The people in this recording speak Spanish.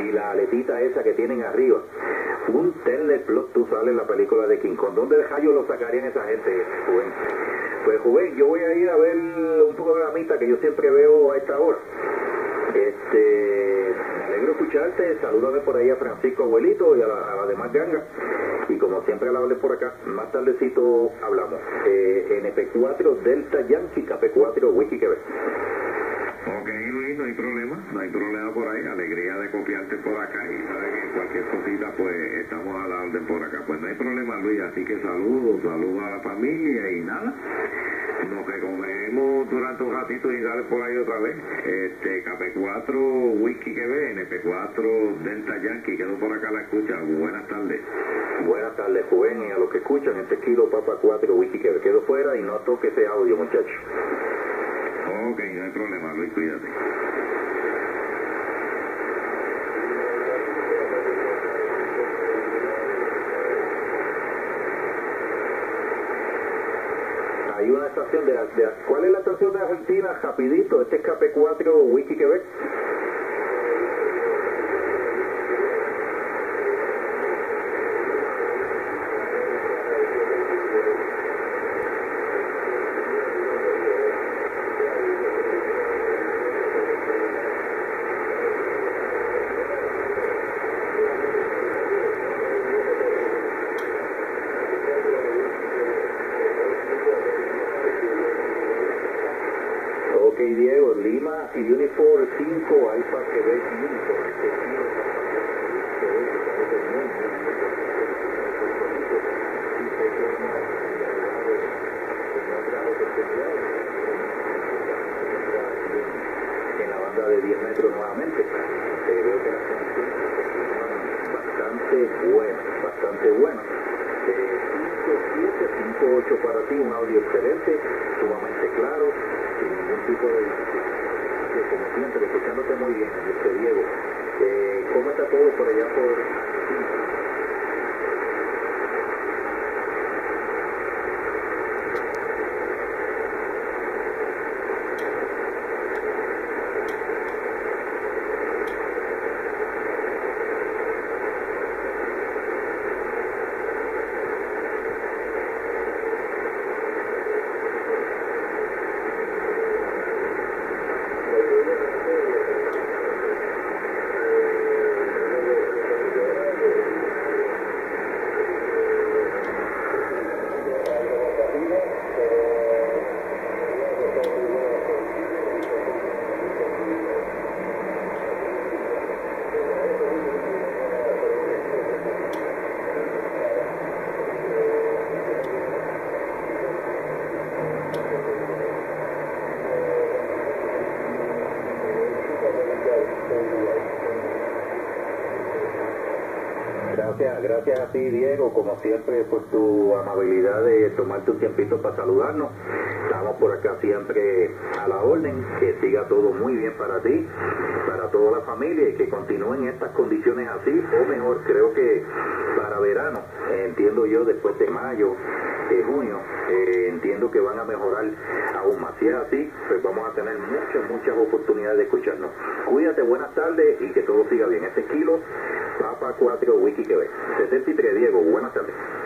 y la aletita esa que tienen arriba. Un teleplot, tú sales en la película de King Kong. ¿Dónde rayos lo sacarían esa gente, Rubén? Pues Rubén, yo voy a ir a ver un programita que yo siempre veo a esta hora. Me alegro escucharte, salúdame por ahí a Francisco Abuelito y a la demás ganga, y como siempre la hablé por acá, más tardecito hablamos. NP4 Delta Yankee, KP4 Whisky Quebec. Ok, Luis, no hay problema por ahí, alegría de copiarte por acá y sabes que cualquier cosita pues estamos a la orden por acá, pues no hay problema, Luis, así que saludos a la familia y nada, nos recomemos durante un ratito y dale por ahí otra vez, KP4 Whisky Quebec, NP4 Delta Yankee, quedo por acá a la escucha, buenas tardes. Buenas tardes, Rubén, y a los que escuchan, Kilo Papa 4 Whisky Quebec, quedo fuera y no toque ese audio, muchachos. Ok, no hay problema, Luis, cuídate. Hay una estación ¿cuál es la estación de Argentina? Rapidito, este es KP4 Whisky Quebec. Ok, Diego, Lima y Unifor 5, Alfa Quebec Unifor. En la banda de 10 metros nuevamente, veo que las condiciones bastante buenas. 5.7, 5.8 para ti, un audio excelente, sumamente claro, sin ningún tipo de como siempre, escuchándote muy bien, Diego. ¿Cómo está todo por allá por Argentina? Gracias a ti, Diego, como siempre, por tu amabilidad de tomarte un tiempito para saludarnos. Estamos por acá siempre a la orden, que siga todo muy bien para ti, para toda la familia, y que continúen estas condiciones así, o mejor, creo que para verano, entiendo yo, después de mayo, junio, entiendo que van a mejorar aún más. Si es así, pues vamos a tener muchas oportunidades de escucharnos. Cuídate, buenas tardes y que todo siga bien. Este es Kilo Papa 4 Whisky Quebec. 73, Diego, buenas tardes.